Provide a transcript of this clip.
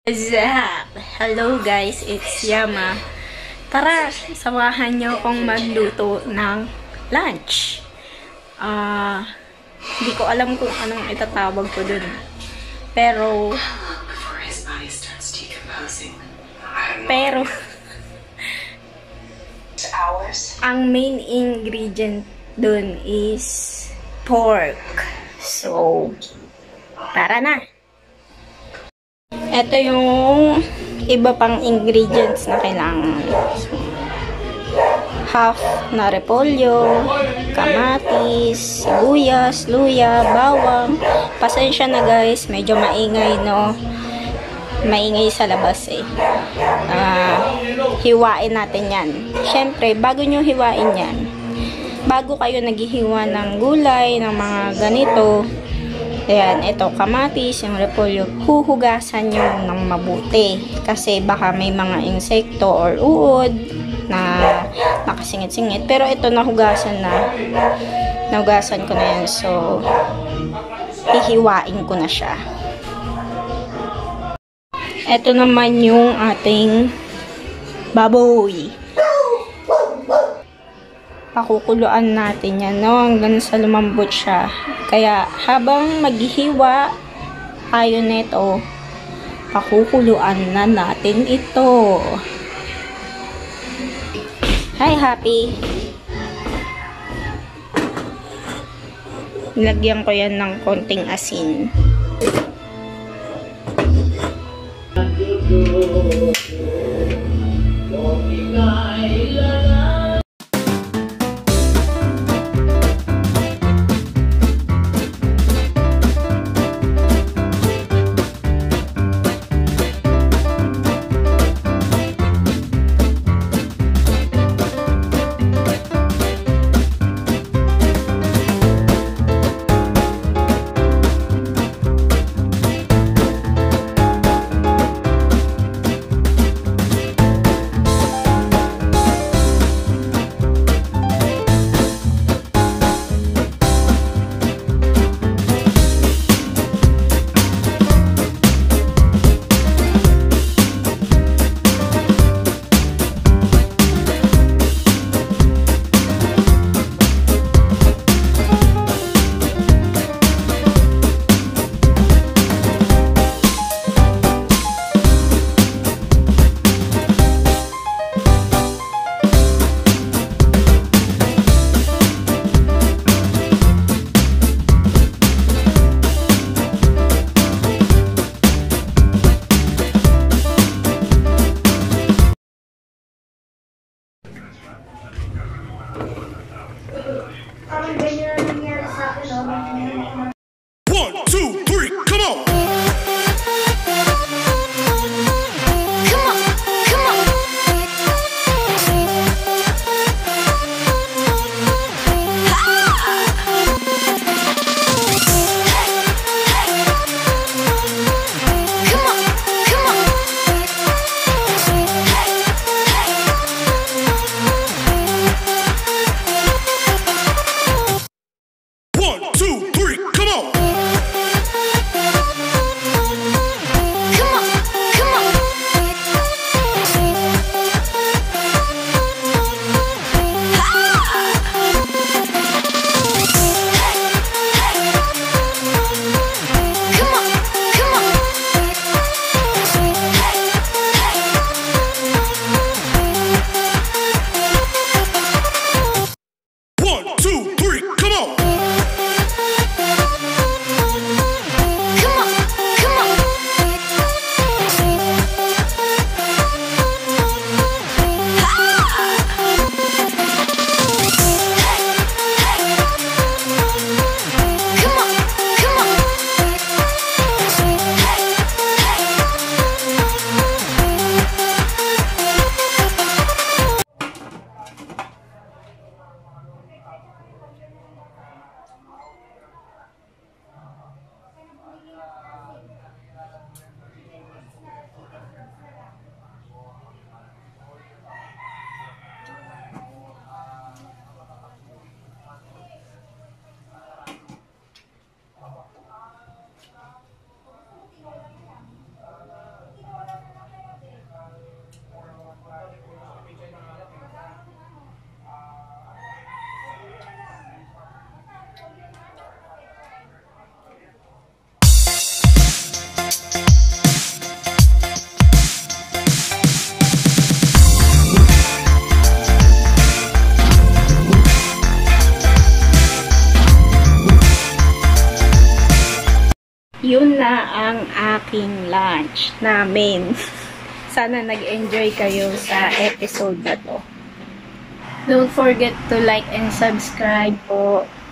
Zap! Hello guys, it's Yama. Tara, samahan niyo akong magluto ng lunch. Hindi ko alam kung anong itatawag ko dun. Pero ang main ingredient dun is pork. So, tara na! Ito yung iba pang ingredients na kailangan. So, half na repolyo, kamatis, sibuyas, luya, bawang. Pasensya na guys, medyo maingay, no? Maingay sa labas eh. Hiwain natin yan. Siyempre, bago nyo hiwain yan, bago kayo naghihiwa ng gulay, ng mga ganito, ayan, ito, kamatis, yung repolyo, huhugasan nyo ng mabuti. Kasi baka may mga insekto or uod na nakasingit-singit. Pero ito, nahugasan na. Nahugasan ko na yan. So, hihiwain ko na siya. Ito naman yung ating baboy. Pakukuluan natin yan, no? Hanggang sa lumambot siya. Kaya, habang maghihiwa tayo nito, pakukuluan na natin ito. Hi, Happy! Nilagyan ko yan ng konting asin. yun na ang aking lunch namin. Sana nag-enjoy kayo sa episode na to. Don't forget to like and subscribe po.